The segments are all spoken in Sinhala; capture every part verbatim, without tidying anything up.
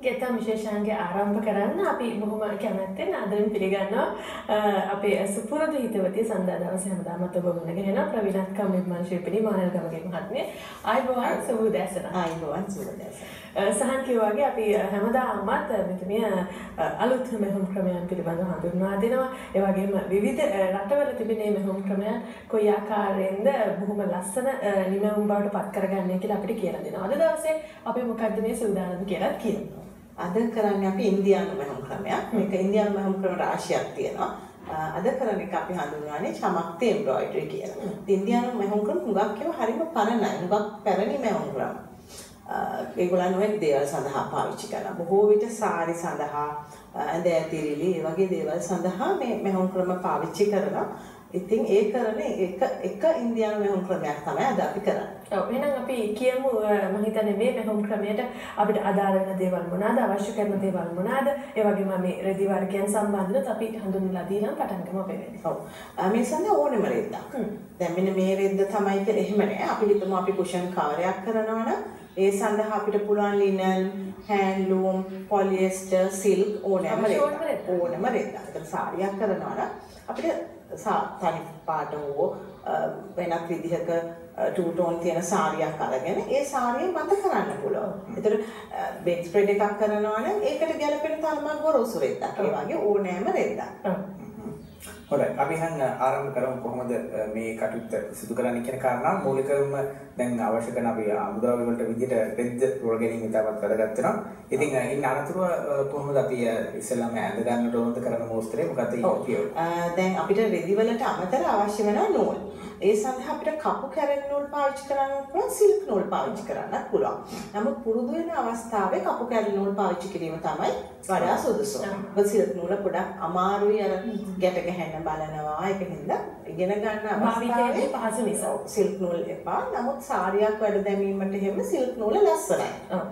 ගෙතම් විශේෂාංගය ආරම්භ කරන්න අපි බොහොම කැමැත්තෙන් ආදරෙන් පිළිගන්නවා අපේ සුපුරුදු හිතවතිය සඳහා දවසේ හැමදාමත් ඔබ මුණ ගැහෙන ප්‍රවීණත්කම් නිර්මාණ ශිල්පිනී මානල් ගමගේ මහත්මිය ආයුබෝවන් සුබ උදෑසන ආයුබෝවන් සුබ උදෑසන සහන් කිව්වාගේ අපි හැමදාමත් මෙතුමිය අලුත් මෙහෙයුම් ක්‍රමයන් පිළිබඳව හඳුන්වා දෙනවා ඒ වගේම විවිධ රටවල තිබෙන මේ මෙහෙයුම් ක්‍රමයන් කොයි ආකාරයෙන්ද බොහොම ලස්සන නිමවුම් බවට පත් කරගන්නේ කියලා අපිට කියලා දෙනවා අද දවසේ අපි මොකද්ද මේ සූදානම් කියලා කියනවා අද කරන්නේ අපි ඉන්දියානු මෙහෙයුම් ක්‍රමයක්. මේක ඉන්දියානු මෙහෙයුම් ක්‍රම රාශියක් තියෙනවා. අද කරන්නේ අපි හඳුන්වන්නේ Chamakthi Embroidery කියලා. ඉන්දියානු මෙහෙයුම් ක්‍රම හුඟක් ඒවා හරිම පරණයි. හුඟක් පැරණි මෙහෙයුම් ක්‍රම. ඒගොල්ලන් ඔය දේවල් සඳහා පාවිච්චි කරනවා. බොහෝ විට සාරි සඳහා, ඇඳ ඇතිරිලි, ඒ වගේ දේවල් සඳහා මේ මෙහෙයුම් ක්‍රම පාවිච්චි කරනවා. ඉතින් ඒ කරන්නේ එක එක ඉන්දියානු මෙහෙයුම් ක්‍රමයක් තමයි අද අපි කරන්නේ. ඔව් එහෙනම් අපි කියමු මම හිතන්නේ මේ මෙහෙයුම් ක්‍රමයට අපිට අදාළ වෙන දේවල් මොනවාද අවශ්‍ය කරන දේවල් මොනවාද ඒ වගේම මේ රෙදි වර්ගයන් සම්බන්ධව අපි හඳුන්වලා දීලා පටන් ගමු අපේ වෙන්නේ. ඔව්. මේ සඳහා ඕනෙම රෙද්දක්. දැන් මෙන්න මේ රෙද්ද තමයි කියලා එහෙම නෑ. අපි හිතමු අපි කුෂන් කවරයක් කරනවා නම් ඒ සඳහා අපිට පුළුවන් ලිනන්, හැන්ඩ්ලූම්, පොලියස්ටර්, සිල්ක් ඕනෙම රෙද්දක්. ඕනෙම රෙද්දක්. ඒක සාරියක් කරනවා නම් අපිට තනි පාට හෝ වෙනත් විදිහක ටූ ටෝන් තියෙන සාරියක් අරගෙන ඒ සාරිය මත කරන්න පුළුවන්. ඒතර බෙඩ් ස්ප්‍රෙඩ් එකක් කරනවා නම් ඒකට ගැලපෙන තරමක් ගොරෝසු රෙද්දක්. ඒ වගේ ඕනෑම රෙද්දක්. හොඳයි. අපි හන් ආරම්භ කරමු කොහොමද මේ කටයුත්ත සිදු කරන්නේ කියන කාරණා මූලිකවම දැන් අවශ්‍ය කරන අපි අමුද්‍රව්‍ය වලට විදිහට රෙද්ද රෝල් ගැනීම ඉතාමත් වැදගත් වෙනවා. ඉතින් ඉන්න අනතුරුව කොහොමද අපි ඉස්සෙල්ලාම ඇඳ ගන්නට ඕනද කරන මෝස්තරේ මොකක්ද කියන්නේ? දැන් අපිට රෙදි වලට අමතර අවශ්‍ය වෙනවා නූල්. ඒ සඳහා අපිට කපු කැරෙන් නූල් පාවිච්චි කරන්න පුළුවන්, සිල්ක් නූල් පාවිච්චි කරන්නත් පුළුවන්. නමුත් පුරුදු වෙන අවස්ථාවේ කපු කැරෙන් නූල් පාවිච්චි කිරීම තමයි වඩා සුදුසු. මොකද සිල්ක් නූල පොඩක් අමාරුයි අර ගැට ගහන්න බලනවා. ඒකින්ද ඉගෙන ගන්න අවස්ථාවේ පහසු නිසා සිල්ක් නූල් එපා. නමුත් සාරියක් වැඩ දැමීමට හැම සිල්ක් නූල ලස්සනයි.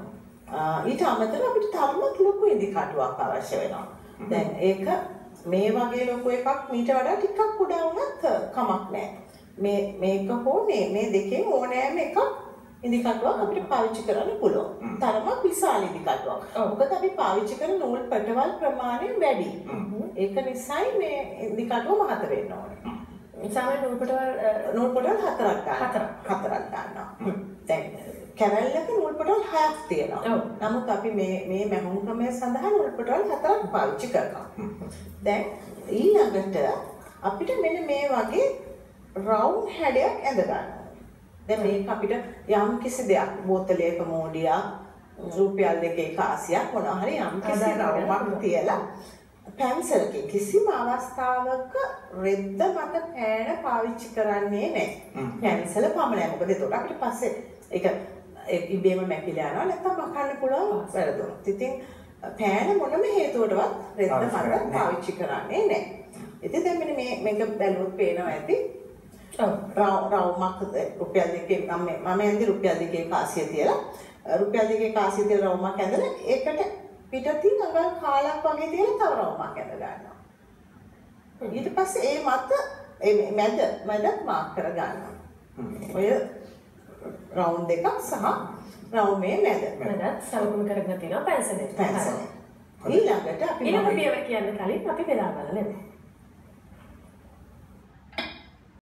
ඊට අමතරව අපිට තරමක් ලොකු ඉදි කටුවක් අවශ්‍ය වෙනවා. දැන් ඒක මේ වගේ ලොකු එකක් මීට වඩා ටිකක් කුඩා වුණත් කමක් නැහැ. මේ මේක හෝ මේ මේ දෙකෙන් ඕනෑම එකක් ඉදි කටුවක් අපිට පාවිච්චි කරන්න පුළුවන්. තරමක් විශාල ඉදි කටුවක්. මොකද අපි පාවිච්චි කරන නූල් පටවල් ප්‍රමාණය වැඩි. ඒක නිසායි මේ ඉදි කටුව මහත වෙන්න ඕනේ. සාමාන්‍ය නූල් පටවල් නූල් පටවල් හතරක් ගන්න. හතරක් හතරක් ගන්නවා. දැන් කැරල්ලක නූල් පටවල් හයක් තියෙනවා. නමුත් අපි මේ මේ මෙහෙයුම් ක්‍රමය සඳහා නූල් පටවල් හතරක් පාවිච්චි කරනවා. දැන් ඊළඟට අපිට මෙන්න මේ වගේ රවුන්ඩ් හැඩයක් ඇඳ ගන්න. දැන් මේක අපිට යම් කිසි දෙයක් බෝතලයක මෝඩියක් රුපියල් දෙකේ කාසියක් මොනවා හරි යම් කිසි රවුමක් තියලා පැන්සලකින් කිසිම අවස්ථාවක රෙද්ද මත පෑන පාවිච්චි කරන්නේ නැහැ. පැන්සල පමණයි. මොකද ඒකට අපිට පස්සේ ඒක ඉබේම මැකිලා යනවා නැත්නම් මකන්න පුළුවන් වැරදුනොත්. ඉතින් පෑන මොනම හේතුවකටවත් රෙද්ද මත පාවිච්චි කරන්නේ නැහැ. ඉතින් දැන් මෙන්න මේ මේක බැලුවොත් පේනවා ඇති. රවුමක් රුපියල් දෙකේ මම මම ඇඳි රුපියල් දෙකේ කාසිය තියලා රුපියල් දෙකේ කාසිය තියලා රවුමක් ඇඳලා ඒකට පිටතින් අඟල් කාලක් වගේ තියලා තව රවුමක් ඇඳ ගන්නවා. ඊට පස්සේ ඒ මත ඒ මැද මැද මාක් කර ගන්නවා. ඔය රවුන්ඩ් දෙකක් සහ රවුමේ මැද මැදත් සලකුණු කරගෙන තියෙනවා පැන්සලෙන්. පැන්සලෙන්. ඊළඟට අපි ඊළඟ පියවර කියන්න කලින් අපි වෙලා බලමු.